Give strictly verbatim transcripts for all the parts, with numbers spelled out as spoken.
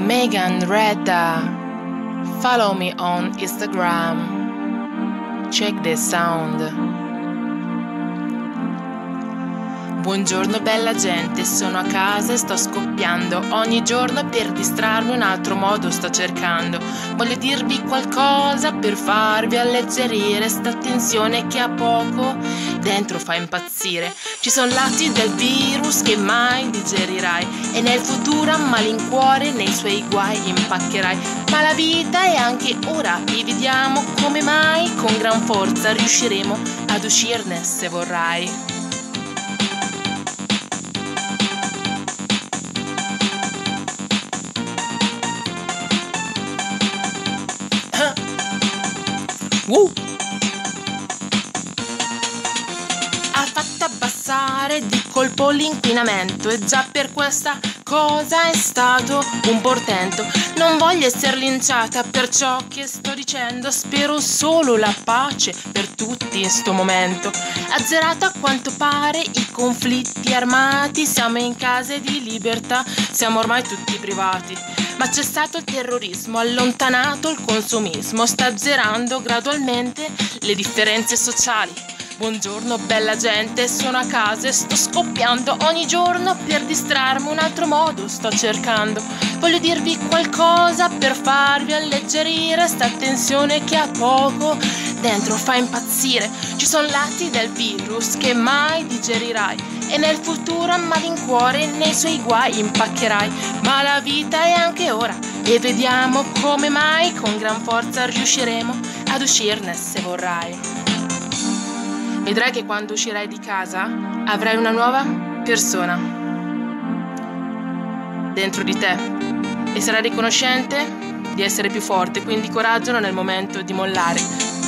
Megan Redda, follow me on Instagram. Check the sound. Buongiorno bella gente, sono a casa e sto scoppiando. Ogni giorno per distrarmi un altro modo sto cercando. Voglio dirvi qualcosa per farvi alleggerire sta tensione che a poco dentro fa impazzire. Ci sono lati del virus che mai digerirai e nel futuro a malincuore nei suoi guai impaccherai. Ma la vita è anche ora e vediamo come mai con gran forza riusciremo ad uscirne se vorrai. Uh. Ha fatto abbassare di colpo l'inquinamento e già per questa cosa è stato un portento. Non voglio essere linciata per ciò che sto dicendo, spero solo la pace per tutti in sto momento. Azzerato a quanto pare i conflitti armati, siamo in case di libertà, siamo ormai tutti privati. Ma c'è stato il terrorismo, allontanato il consumismo, sta azzerando gradualmente le differenze sociali. Buongiorno bella gente, sono a casa e sto scoppiando ogni giorno per distrarmi un altro modo sto cercando. Voglio dirvi qualcosa per farvi alleggerire sta tensione che a poco dentro fa impazzire. Ci sono lati del virus che mai digerirai e nel futuro a malincuore nei suoi guai impaccherai. Ma la vita è anche ora e vediamo come mai con gran forza riusciremo ad uscirne se vorrai. Vedrai che quando uscirai di casa avrai una nuova persona dentro di te e sarai riconoscente di essere più forte, quindi coraggio non è il momento di mollare.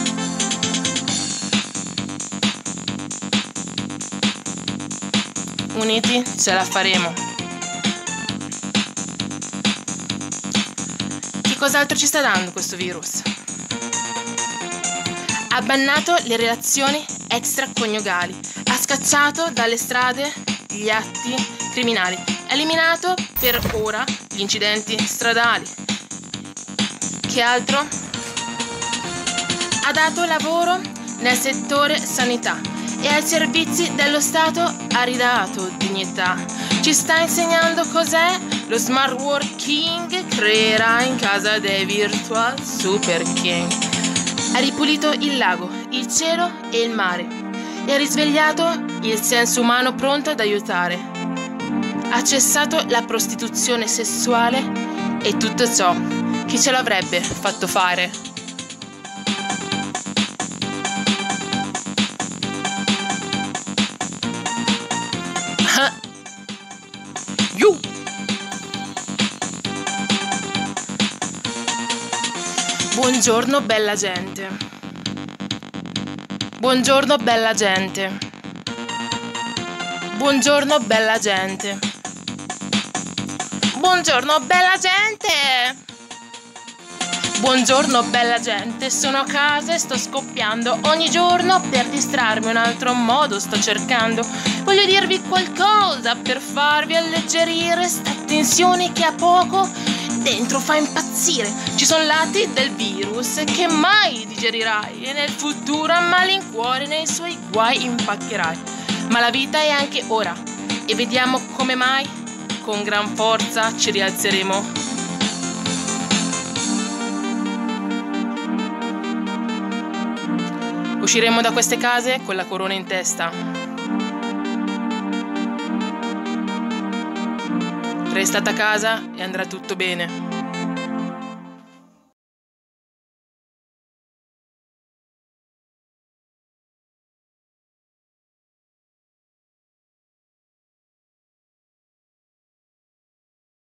Uniti ce la faremo. Che cos'altro ci sta dando questo virus? Ha bannato le relazioni extraconiugali, ha scacciato dalle strade gli atti criminali, ha eliminato per ora gli incidenti stradali. Che altro? Ha dato lavoro nel settore sanità e ai servizi dello Stato ha ridato dignità. Ci sta insegnando cos'è lo smart working, creerà in casa dei virtual super king. Ha ripulito il lago, il cielo e il mare e ha risvegliato il senso umano pronto ad aiutare. Ha cessato la prostituzione sessuale e tutto ciò che ce l'avrebbe fatto fare. You. Buongiorno bella gente. Buongiorno bella gente. Buongiorno bella gente. Buongiorno bella gente. Buongiorno bella gente, sono a casa e sto scoppiando ogni giorno per distrarmi un altro modo sto cercando. Voglio dirvi qualcosa per farvi alleggerire sta tensione che a poco dentro fa impazzire. Ci sono lati del virus che mai digerirai e nel futuro a malincuore nei suoi guai impaccherai. Ma la vita è anche ora e vediamo come mai con gran forza ci rialzeremo. Usciremo da queste case con la corona in testa. Restate a casa e andrà tutto bene.